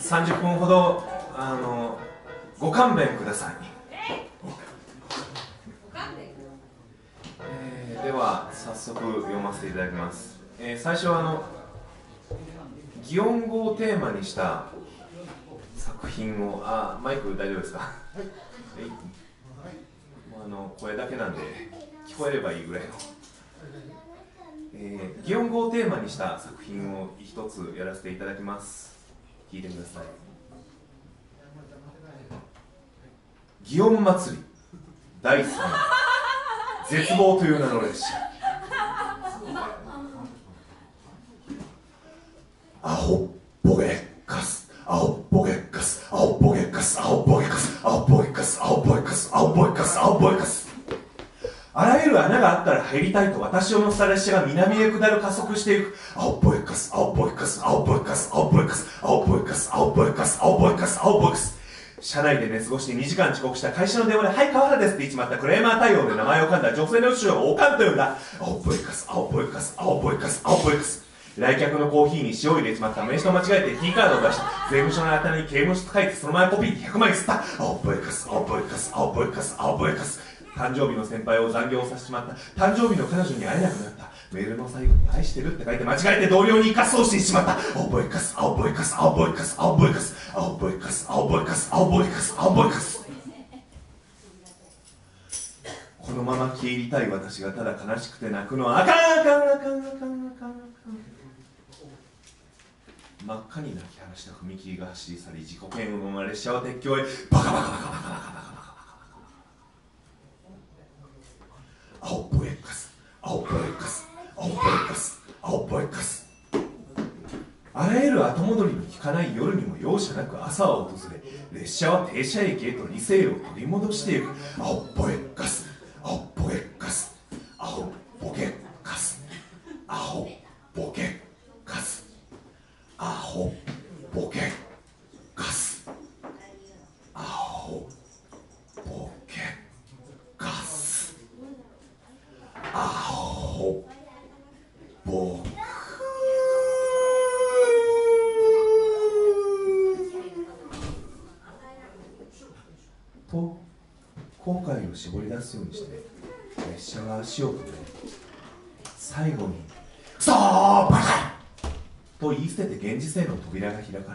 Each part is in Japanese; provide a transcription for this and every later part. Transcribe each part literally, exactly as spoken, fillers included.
さんじゅっぷんほどあのご勘弁ください。えー、では早速読ませていただきます。えー、最初はあの擬音語をテーマにした作品を、あ、マイク大丈夫ですか？はい、もうあの声だけなんで聞こえればいいぐらいの、えー、擬音語をテーマにした作品を一つやらせていただきます。聞いてください。祇園祭りだいさん絶望という名の列車。アホボケカスアホボケカスアホボケカスアホボケカスアホボケカスアホボケカスアホボケカスアホボケカス。あらゆる穴があったら入りたいと私を乗せた列車が南へ下る加速していく。アホボケカスアホボケカスアホボケカスアホボケカスアホボケカスアホボケカスアホボケカスアホボケカス。車内で寝過ごしてにじかん遅刻した会社の電話で「はい川原です」って言っちまったクレーマー対応で名前を噛んだ女性の師匠がおかんと呼んだ。アホボケカスアホボケカスアホボケカスアホボケカス。来客のコーヒーに塩を入れちまった名刺と間違えて T カードを出した。税務署の頭に刑務所と書いてそのままコピーでひゃくまい吸った。アホボケカスアホボケカスアホボケカスアホボケカス。誕生日の先輩を残業させちまった。誕生日の彼女に会えなくなった。メールの最後に愛してるって書いて間違えて同僚に生かそうしてしまった。アホボケカスアホボケカスアホボケカスアホボケカスアホボケカスアホボケカスアホボケカスアホボケカス。このまま消え入りたい私がただ悲しくて泣くのはあかんあかんあかんあかんあかんあかん。真っ赤に泣き晴らした踏切が走り去り、自己嫌悪のまま列車は鉄橋へ。バカバカバカバカバカバカバカ。アホボケカスアホボケカスアホボケカスアホボケカス。あらゆる後戻りの効かない夜にも容赦なく朝は訪れ、列車は停車駅へと理性を取り戻していく。アホボケカスアホボケカスアホボケカスアホボケカスアホボケカスアホボケカスアホボケと後悔を絞り出すようにして列車が足を止め、最後に「クソーバカ!」と言い捨てて現実への扉が開かれる。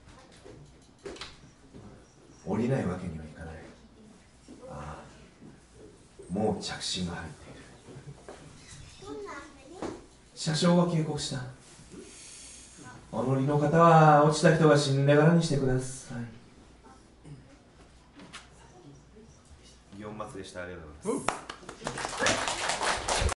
降りないわけにはいかない。ああ、もう着信が入っている。車掌が警告した。お乗りの方は落ちた人が死んでからにしてください。祇園祭でした。ありがとうございます。